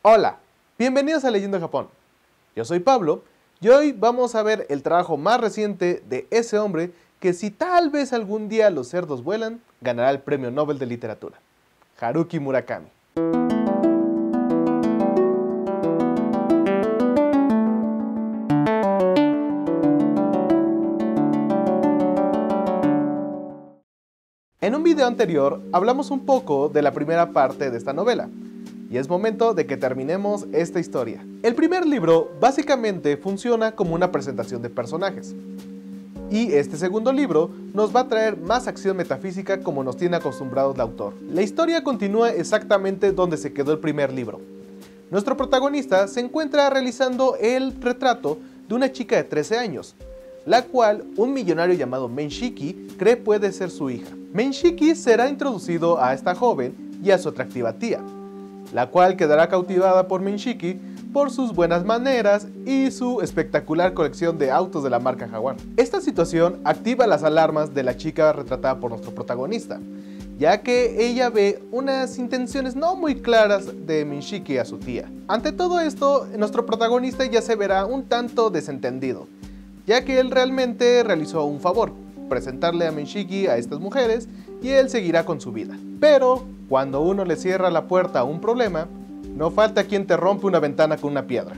Hola, bienvenidos a Leyendo Japón. Yo soy Pablo y hoy vamos a ver el trabajo más reciente de ese hombre que, si tal vez algún día los cerdos vuelan, ganará el Premio Nobel de Literatura, Haruki Murakami. En un video anterior hablamos un poco de la primera parte de esta novela, y es momento de que terminemos esta historia. El primer libro básicamente funciona como una presentación de personajes, y este segundo libro nos va a traer más acción metafísica como nos tiene acostumbrados el autor. La historia continúa exactamente donde se quedó el primer libro. Nuestro protagonista se encuentra realizando el retrato de una chica de 13 años, la cual un millonario llamado Menshiki cree puede ser su hija. Menshiki será introducido a esta joven y a su atractiva tía, la cual quedará cautivada por Menshiki por sus buenas maneras y su espectacular colección de autos de la marca Jaguar. Esta situación activa las alarmas de la chica retratada por nuestro protagonista, ya que ella ve unas intenciones no muy claras de Menshiki a su tía. Ante todo esto, nuestro protagonista ya se verá un tanto desentendido, ya que él realmente realizó un favor, presentarle a Menshiki a estas mujeres, y él seguirá con su vida. Pero cuando uno le cierra la puerta a un problema, no falta quien te rompe una ventana con una piedra.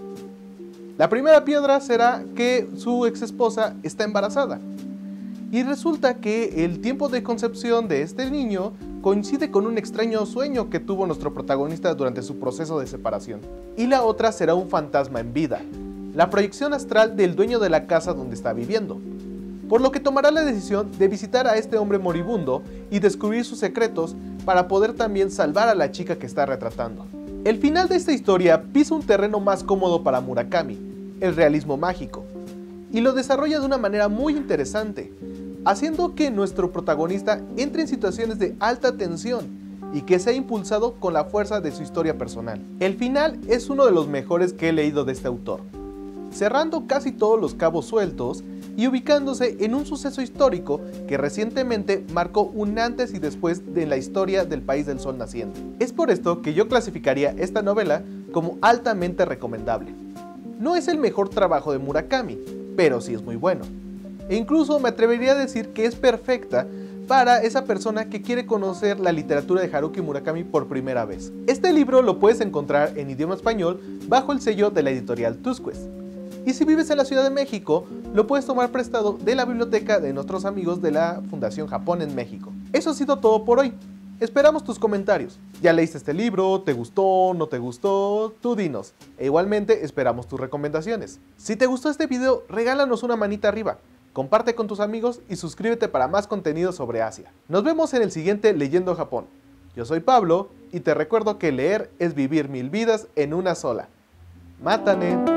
La primera piedra será que su ex esposa está embarazada, y resulta que el tiempo de concepción de este niño coincide con un extraño sueño que tuvo nuestro protagonista durante su proceso de separación. Y la otra será un fantasma en vida, la proyección astral del dueño de la casa donde está viviendo, por lo que tomará la decisión de visitar a este hombre moribundo y descubrir sus secretos para poder también salvar a la chica que está retratando. El final de esta historia pisa un terreno más cómodo para Murakami, el realismo mágico, y lo desarrolla de una manera muy interesante, haciendo que nuestro protagonista entre en situaciones de alta tensión y que sea impulsado con la fuerza de su historia personal. El final es uno de los mejores que he leído de este autor, cerrando casi todos los cabos sueltos y ubicándose en un suceso histórico que recientemente marcó un antes y después de la historia del país del sol naciente. Es por esto que yo clasificaría esta novela como altamente recomendable. No es el mejor trabajo de Murakami, pero sí es muy bueno. E incluso me atrevería a decir que es perfecta para esa persona que quiere conocer la literatura de Haruki Murakami por primera vez. Este libro lo puedes encontrar en idioma español bajo el sello de la editorial Tusquets. Y si vives en la Ciudad de México, lo puedes tomar prestado de la biblioteca de nuestros amigos de la Fundación Japón en México. Eso ha sido todo por hoy. Esperamos tus comentarios. ¿Ya leíste este libro? ¿Te gustó? ¿No te gustó? Tú dinos. E igualmente esperamos tus recomendaciones. Si te gustó este video, regálanos una manita arriba, comparte con tus amigos y suscríbete para más contenido sobre Asia. Nos vemos en el siguiente Leyendo Japón. Yo soy Pablo y te recuerdo que leer es vivir 1000 vidas en una sola. ¡Mátane!